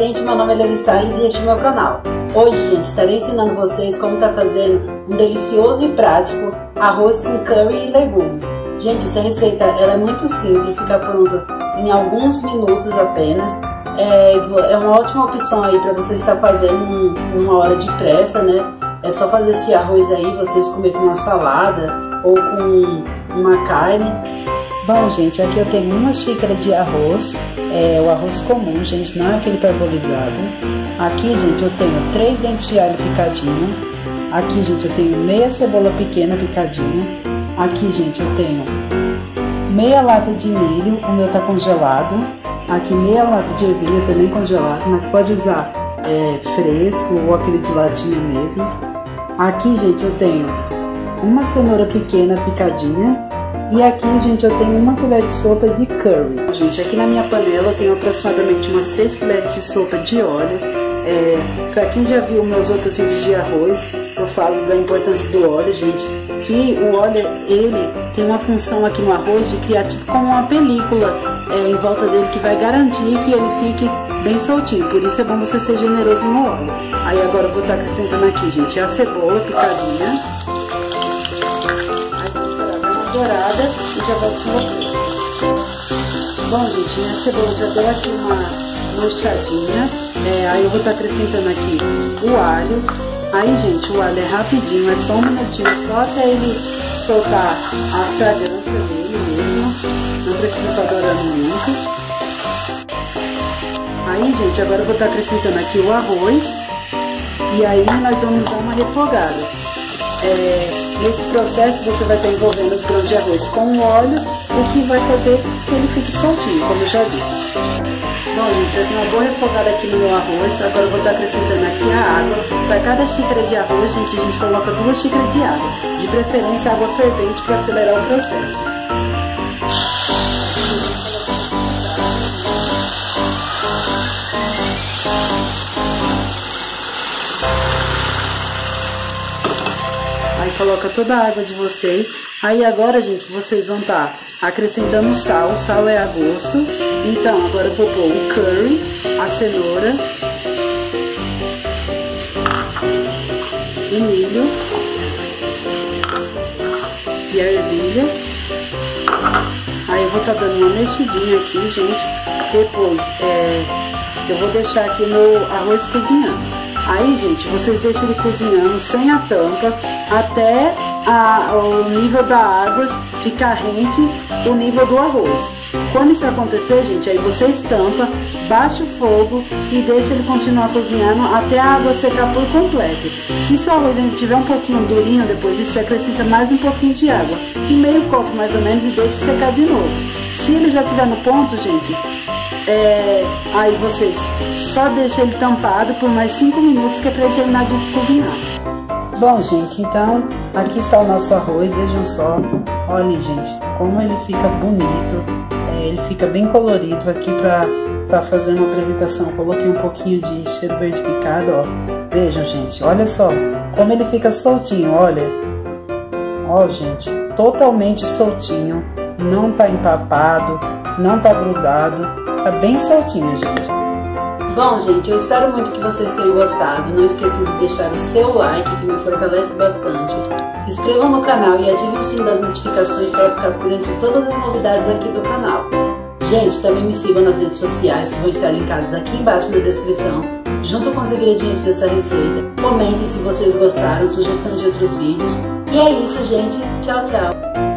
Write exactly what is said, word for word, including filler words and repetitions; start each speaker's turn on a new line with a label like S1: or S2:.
S1: gente, meu nome é Levi Salles e este é meu canal. Hoje, gente, estarei ensinando vocês como tá fazendo um delicioso e prático arroz com curry e legumes. Gente, essa receita ela é muito simples, fica pronta em alguns minutos apenas. É, é uma ótima opção aí para você estar fazendo em uma hora de pressa, né? É só fazer esse arroz aí, vocês comer com uma salada ou com uma carne. Bom, gente, aqui eu tenho uma xícara de arroz, é o arroz comum, gente, não é aquele parbolizado. Aqui, gente, eu tenho três dentes de alho picadinho. Aqui, gente, eu tenho meia cebola pequena picadinha. Aqui, gente, eu tenho meia lata de milho, o meu tá congelado. Aqui meia lata de ervilha também congelado, mas pode usar é, fresco ou aquele de latinha mesmo. Aqui, gente, eu tenho uma cenoura pequena picadinha. E aqui, gente, eu tenho uma colher de sopa de curry. Gente, aqui na minha panela eu tenho aproximadamente umas três colheres de sopa de óleo. É, para quem já viu meus outros vídeos de arroz, eu falo da importância do óleo, gente. Que o óleo, ele tem uma função aqui no arroz de criar tipo como uma película é, em volta dele que vai garantir que ele fique bem soltinho. Por isso é bom você ser generoso no óleo. Aí agora eu vou estar acrescentando aqui, gente, a cebola picadinha. Dourada e já vai colocando. Bom, gente, minha cebola já deu aqui uma murchadinha. É, aí eu vou estar acrescentando aqui o alho. Aí, gente, o alho é rapidinho, é só um minutinho, só até ele soltar a fragrância dele mesmo. Não precisa estar dourando muito. Aí, gente, agora eu vou estar acrescentando aqui o arroz. E aí nós vamos dar uma refogada. É, nesse processo você vai estar envolvendo os grãos de arroz com o óleo, o que vai fazer que ele fique soltinho, como eu já disse. Bom, gente, eu tenho uma boa refogada aqui no meu arroz. Agora eu vou estar acrescentando aqui a água. Para cada xícara de arroz, gente, a gente coloca duas xícaras de água, de preferência água fervente para acelerar o processo. Aí coloca toda a água de vocês. Aí agora, gente, vocês vão estar acrescentando o sal. O sal é a gosto. Então, agora eu vou pôr o curry, a cenoura, o milho e a ervilha. Aí eu vou estar dando uma mexidinha aqui, gente. Depois, é, eu vou deixar aqui o meu arroz cozinhando. Aí, gente, vocês deixam ele cozinhando sem a tampa até a, o nível da água ficar rente o nível do arroz. Quando isso acontecer, gente, aí vocês tampam, baixa o fogo e deixa ele continuar cozinhando até a água secar por completo. Se seu arroz ainda tiver um pouquinho durinho, depois disso você acrescenta mais um pouquinho de água, e meio copo mais ou menos, e deixa secar de novo. Se ele já estiver no ponto, gente, É, aí vocês só deixam ele tampado por mais cinco minutos, que é para ele terminar de cozinhar. Bom, gente, então aqui está o nosso arroz, vejam só. Olha, gente, como ele fica bonito, é, ele fica bem colorido. Aqui para estar tá fazendo uma apresentação, coloquei um pouquinho de cheiro verde picado, ó. Vejam, gente, olha só como ele fica soltinho, olha. Ó, gente, totalmente soltinho, não tá empapado, não tá grudado. Tá bem soltinho, gente. Bom, gente, eu espero muito que vocês tenham gostado. Não esqueçam de deixar o seu like, que me fortalece bastante. Se inscrevam no canal e ativem o sininho das notificações para ficar por dentro de todas as novidades aqui do canal. Gente, também me sigam nas redes sociais, que vão estar linkadas aqui embaixo na descrição, junto com os ingredientes dessa receita. Comentem se vocês gostaram, sugestões de outros vídeos. E é isso, gente. Tchau, tchau.